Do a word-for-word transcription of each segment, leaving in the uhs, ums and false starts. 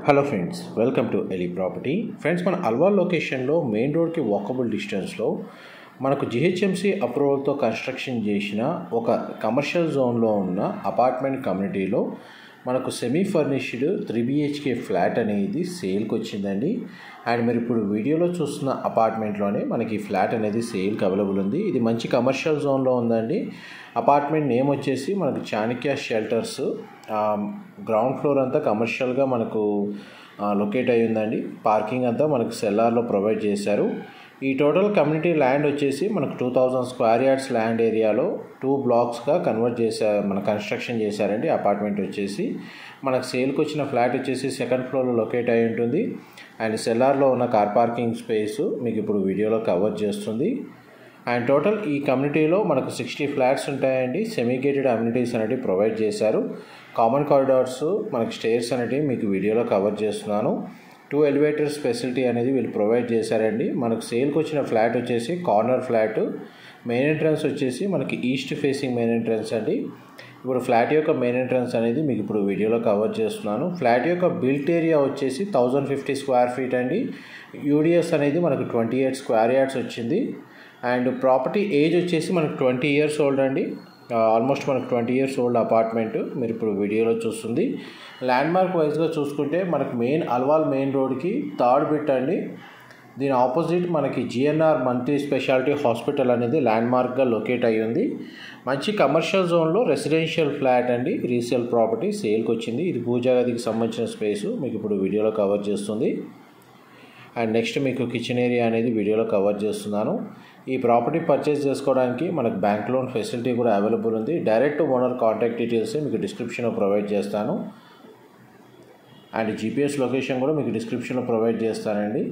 Hello friends, welcome to ఎలి property. Friends, మన అల్వాల్ లొకేషన్లో మెయిన్ రోడ్కి వాకబుల్ డిస్టెన్స్లో మనకు జిహెచ్ఎంసీ అప్రూవల్తో కన్స్ట్రక్షన్ చేసిన ఒక కమర్షియల్ జోన్లో ఉన్న అపార్ట్మెంట్ కమ్యూనిటీలో మనకు semi furnished three BHK flat అనేది సేల్కి వచ్చిందండి. అండ్ మీరు ఇప్పుడు వీడియోలో చూస్తున్న అపార్ట్మెంట్లోనే మనకి ఫ్లాట్ అనేది సేల్కి అవైలబుల్ ఉంది. ఇది మంచి కమర్షియల్ జోన్లో ఉందండి. అపార్ట్మెంట్ నేమ్ వచ్చేసి మనకు చాణక్య షెల్టర్స్. గ్రౌండ్ ఫ్లోర్ అంతా కమర్షియల్గా మనకు లొకేట్ అయి ఉందండి. పార్కింగ్ అంతా మనకు సెల్లార్లో ప్రొవైడ్ చేశారు. ఈ టోటల్ కమ్యూనిటీ ల్యాండ్ వచ్చేసి మనకు two thousand square yards land ఏరియాలో టూ బ్లాక్స్గా కన్వర్ట్ చేశారు, మన కన్స్ట్రక్షన్ చేశారండి. అపార్ట్మెంట్ వచ్చేసి మనకు సేల్కి వచ్చిన ఫ్లాట్ వచ్చేసి సెకండ్ ఫ్లోర్లో లొకేట్ అయి ఉంటుంది. అండ్ సెల్లార్లో ఉన్న కార్ పార్కింగ్ స్పేస్ మీకు ఇప్పుడు వీడియోలో కవర్ చేస్తుంది. అండ్ టోటల్ ఈ కమ్యూనిటీలో మనకు సిక్స్టీ ఫ్లాట్స్ ఉంటాయండి. సెమీ గేటెడ్ అమ్యూనిటీస్ అనేవి ప్రొవైడ్ చేశారు. కామన్ కారిడార్స్, మనకు స్టేర్స్ అనేవి మీకు వీడియోలో కవర్ చేస్తున్నాను. టూ ఎలివేటర్స్ ఫెసిలిటీ అనేది వీళ్ళు ప్రొవైడ్ చేశారండి. మనకు సేల్కి వచ్చిన ఫ్లాట్ వచ్చేసి కార్నర్ ఫ్లాట్. మెయిన్ ఎంట్రన్స్ వచ్చేసి మనకి ఈస్ట్ ఫేసింగ్ మెయిన్ ఎంట్రన్స్ అండి. ఇప్పుడు ఫ్లాట్ యొక్క మెయిన్ ఎంట్రన్స్ అనేది మీకు ఇప్పుడు వీడియోలో కవర్ చేస్తున్నాను. ఫ్లాట్ యొక్క బిల్ట్ ఏరియా వచ్చేసి థౌజండ్ ఫిఫ్టీ స్క్వేర్ ఫీట్ అండి. యూడిఎస్ అనేది మనకు ట్వంటీ ఎయిట్ స్క్వేర్ యార్డ్స్ వచ్చింది. అండ్ ప్రాపర్టీ ఏజ్ వచ్చేసి మనకు ట్వంటీ ఇయర్స్ ఓల్డ్ అండి. ఆల్మోస్ట్ మనకు ట్వంటీ ఇయర్స్ ఓల్డ్ అపార్ట్మెంట్ మీరు ఇప్పుడు వీడియోలో చూస్తుంది. ల్యాండ్ మార్క్ వైజ్గా చూసుకుంటే మనకు మెయిన్ అల్వాల్ మెయిన్ రోడ్కి థర్డ్ బిట్ అండి. దీని ఆపోజిట్ మనకి జిఎన్ఆర్ మల్టీ స్పెషాలిటీ హాస్పిటల్ అనేది ల్యాండ్ మార్క్గా లొకేట్ అయ్యి ఉంది. మంచి కమర్షియల్ జోన్లో రెసిడెన్షియల్ ఫ్లాట్ అండి. రీసేల్ ప్రాపర్టీ సేల్కి వచ్చింది. ఇది పూజా గదికి సంబంధించిన స్పేసు మీకు ఇప్పుడు వీడియోలో కవర్ చేస్తుంది. అండ్ నెక్స్ట్ మీకు కిచెన్ ఏరియా అనేది వీడియోలో కవర్ చేస్తున్నాను. ఈ ప్రాపర్టీ పర్చేస్ చేసుకోవడానికి మనకు బ్యాంక్ లోన్ ఫెసిలిటీ కూడా అవైలబుల్ ఉంది. డైరెక్ట్ ఓనర్ కాంటాక్ట్ డీటెయిల్స్ మీకు డిస్క్రిప్షన్లో ప్రొవైడ్ చేస్తాను. అండ్ జీపీఎస్ లొకేషన్ కూడా మీకు డిస్క్రిప్షన్లో ప్రొవైడ్ చేస్తానండి.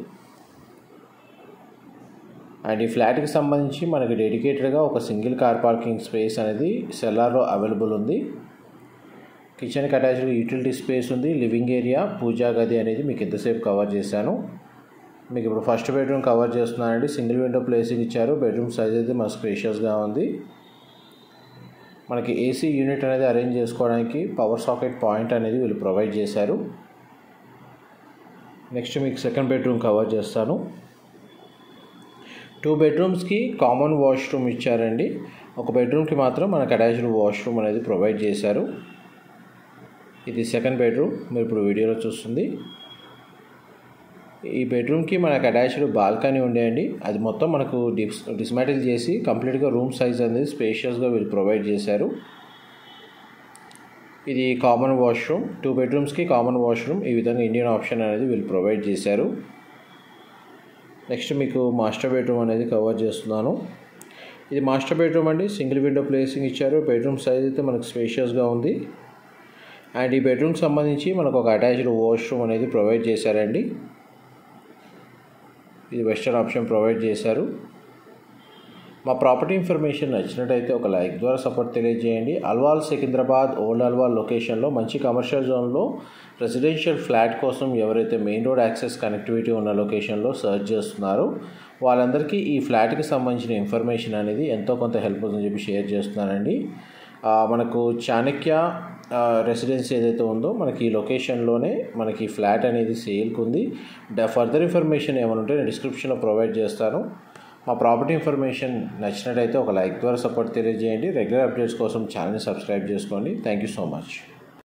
అండ్ ఈ ఫ్లాట్కి సంబంధించి మనకి డెడికేటెడ్గా ఒక సింగిల్ కార్ పార్కింగ్ స్పేస్ అనేది సెల్లార్లో అవైలబుల్ ఉంది. కిచెన్కి అటాచ్డ్ యూటిలిటీ స్పేస్ ఉంది. లివింగ్ ఏరియా, పూజా గది అనేది మీకు ఎంతసేపు కవర్ చేశాను. మీకు ఇప్పుడు ఫస్ట్ బెడ్రూమ్ కవర్ చేస్తున్నానండి. సింగిల్ విండో ప్లేసింగ్ ఇచ్చారు. బెడ్రూమ్ సైజ్ అయితే మనకు స్పేషియస్గా ఉంది. మనకి ఏసీ యూనిట్ అనేది అరేంజ్ చేసుకోవడానికి పవర్ సాకెట్ పాయింట్ అనేది వీళ్ళు ప్రొవైడ్ చేశారు. నెక్స్ట్ మీకు సెకండ్ బెడ్రూమ్ కవర్ చేస్తాను. టూ బెడ్రూమ్స్కి కామన్ వాష్రూమ్ ఇచ్చారండి. ఒక బెడ్రూమ్కి మాత్రం మనకు అటాచ్డ్ వాష్రూమ్ అనేది ప్రొవైడ్ చేశారు. ఇది సెకండ్ బెడ్రూమ్ మీరు ఇప్పుడు వీడియోలో చూస్తుంది. ఈ బెడ్రూమ్కి మనకు అటాచ్డ్ బాల్కనీ ఉండేయండి. అది మొత్తం మనకు డిస్ డిస్మాటిల్ చేసి కంప్లీట్గా రూమ్ సైజ్ అనేది స్పేషియస్గా వీళ్ళు ప్రొవైడ్ చేశారు. ఇది కామన్ వాష్రూమ్. టూ బెడ్రూమ్స్కి కామన్ వాష్రూమ్ ఈ విధంగా ఇండియన్ ఆప్షన్ అనేది వీళ్ళు ప్రొవైడ్ చేశారు. నెక్స్ట్ మీకు మాస్టర్ బెడ్రూమ్ అనేది కవర్ చేస్తున్నాను. ఇది మాస్టర్ బెడ్రూమ్ అండి. సింగిల్ విండో ప్లేసింగ్ ఇచ్చారు. బెడ్రూమ్ సైజ్ అయితే మనకు స్పేషియస్గా ఉంది. అండ్ ఈ బెడ్రూమ్కి సంబంధించి మనకు ఒక అటాచ్డ్ వాష్రూమ్ అనేది ప్రొవైడ్ చేశారండి. ఇది వెస్టర్న్ ఆప్షన్ ప్రొవైడ్ చేశారు. మా ప్రాపర్టీ ఇన్ఫర్మేషన్ నచ్చినట్టయితే ఒక లైక్ ద్వారా సపోర్ట్ తెలియజేయండి. అల్వాల్ సికింద్రాబాద్ ఓల్డ్ అల్వాల్ లొకేషన్లో మంచి కమర్షియల్ జోన్లో రెసిడెన్షియల్ ఫ్లాట్ కోసం ఎవరైతే మెయిన్ రోడ్ యాక్సెస్ కనెక్టివిటీ ఉన్న లొకేషన్లో సర్చ్ చేస్తున్నారో వాళ్ళందరికీ ఈ ఫ్లాట్కి సంబంధించిన ఇన్ఫర్మేషన్ అనేది ఎంతో కొంత హెల్ప్ అవుతుందని చెప్పి షేర్ చేస్తున్నానండి. మనకు చాణక్య రెసిడెన్సీ ఏదైతే ఉందో మనకి ఈ లొకేషన్లోనే మనకి ఫ్లాట్ అనేది సేల్కి ఉంది. ఫర్దర్ ఇన్ఫర్మేషన్ ఏమైనా ఉంటే నేను డిస్క్రిప్షన్లో ప్రొవైడ్ చేస్తాను. మా ప్రాపర్టీ ఇన్ఫర్మేషన్ నచ్చినట్టయితే ఒక లైక్ ద్వారా సపోర్ట్ తెలియజేయండి. రెగ్యులర్ అప్డేట్స్ కోసం ఛానల్ని సబ్స్క్రైబ్ చేసుకోండి. Thank you so much.